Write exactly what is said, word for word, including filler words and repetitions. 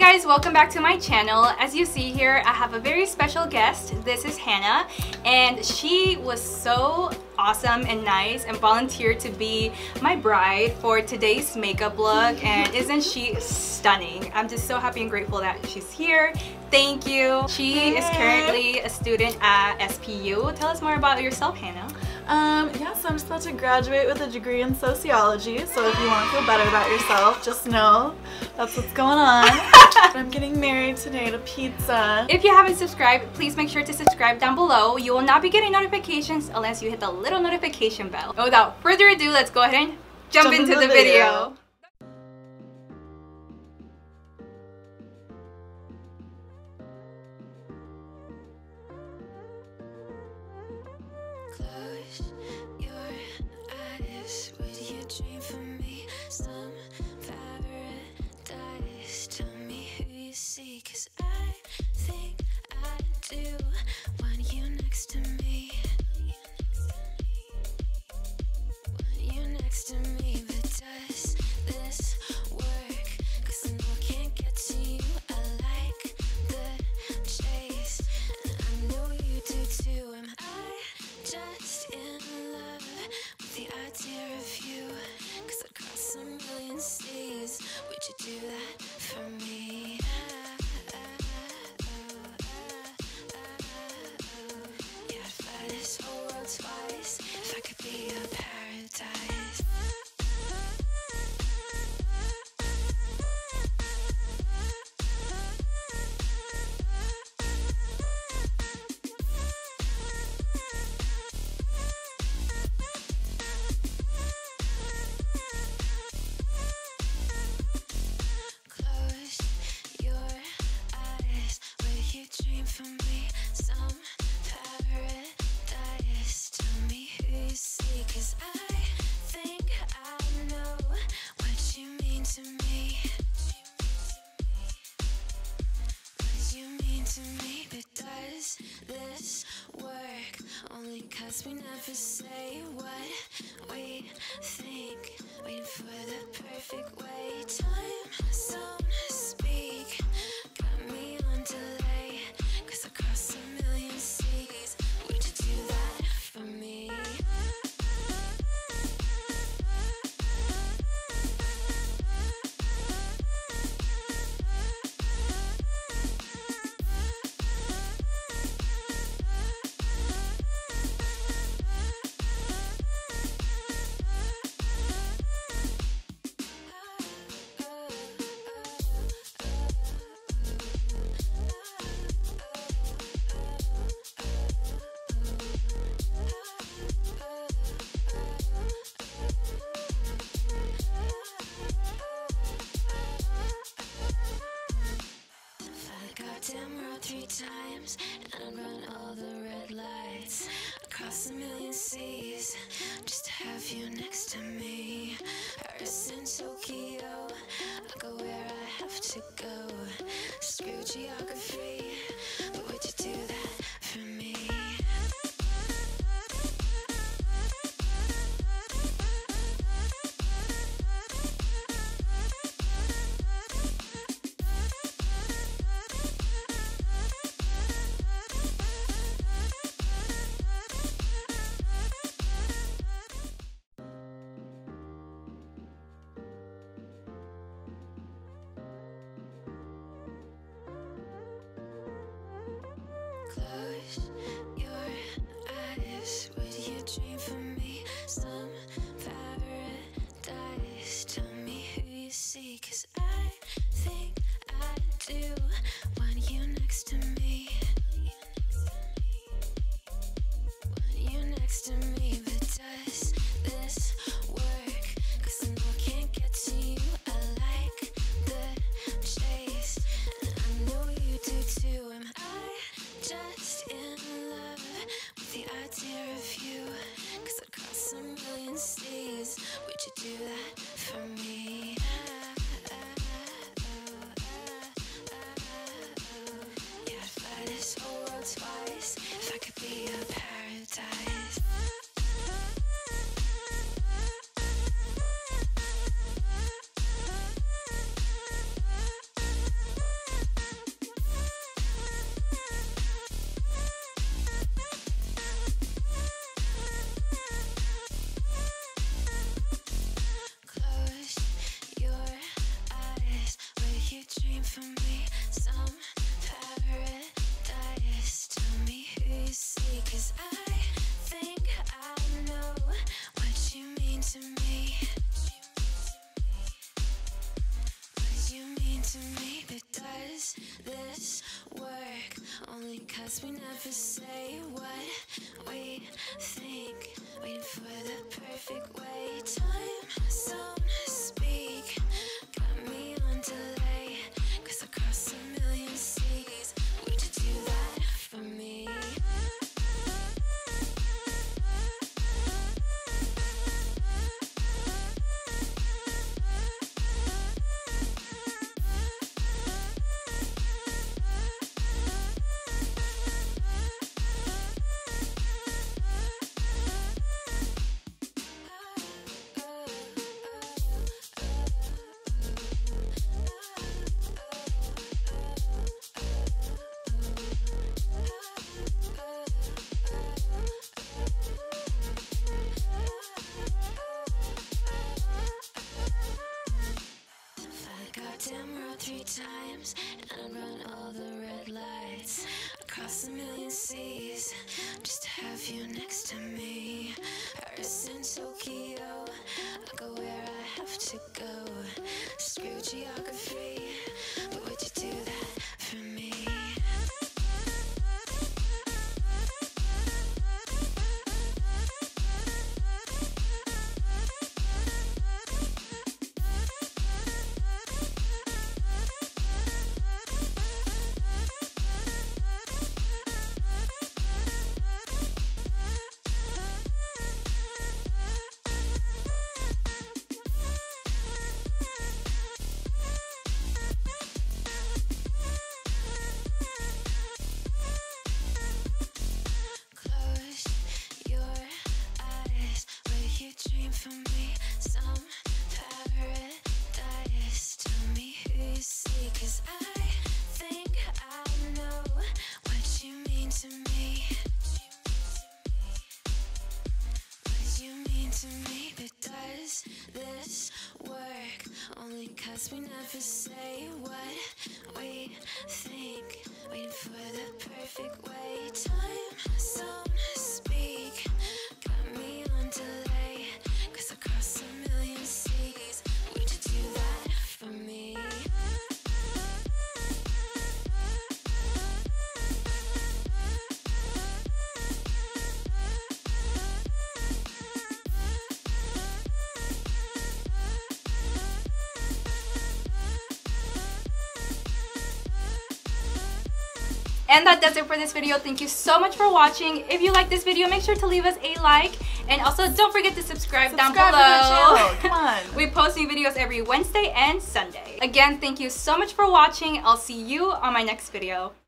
guys, welcome back to my channel. As you see here, I have a very special guest. This is Hannah, and she was so awesome and nice and volunteered to be my bride for today's makeup look. And isn't she stunning? I'm just so happy and grateful that she's here. Thank you. She is currently a student at S P U. Tell us more about yourself, Hannah. Um, yeah, so I'm just about to graduate with a degree in sociology, so if you want to feel better about yourself, just know that's what's going on. I'm getting married today to pizza. If you haven't subscribed, please make sure to subscribe down below. You will not be getting notifications unless you hit the little notification bell. And without further ado, let's go ahead and jump, jump into, into the, the video. video. Cause I think I do want you next to me. Want you next to me, but does this work? Cause I know I can't get to you. I like the chase, and I know you do too. Am I just in love with the idea of you? Cause I'd cross a million seas. Would you do that for me? Twice, if I could be your paradise. Close your eyes, will you dream for me? Some paradise. Tell me who you see, cause I think I know what you mean to me. What you mean to me, but does this work? Only cause we never say what we think. Waiting for the perfect way. Time zone speak. Got me on delay, cause I cross a million seas. Would you do that for me? Damn road three times, and I run all the red lights across a million seas just to have you next to me. Paris and Tokyo, I go where I have to go. Screw geography, but would you do that for me? Close your eyes, would you dream for me? Some paradise, tell me who you see. Cause I think I do want you next to me. Want you next to me, but does this work? Cause I know I can't get to you. I like the chase, and I know you do too. Am I just in love with the idea of you? Cause for me some paradise. Tell me who you see, 'cause I think I know what you mean to me. What you mean to me. But does this work? Only 'cause we never say what we think. Waiting for the perfect way. Time zone speak. Got me on delay. 'Cause across a million seas, would you do that for me? Damn road three times, and I'd run all the red lights across a million seas just to have you next to me. Paris and Tokyo, I go where I have to go. Screw geography, but would you do that for me? Dream for me some paradise. Tell me who you see, 'cause I think I know what you mean to me. What you mean to me. But does this work? Only 'cause we never say what we think. Waiting for the perfect way. Time zone speak. Got me on delay. 'Cause across a million seas, would you do that for me? And that does it for this video. Thank you so much for watching. If you like this video, make sure to leave us a like. And also, don't forget to subscribe, Subscribe down to below. the channel. Come on. We post new videos every Wednesday and Sunday. Again, thank you so much for watching. I'll see you on my next video.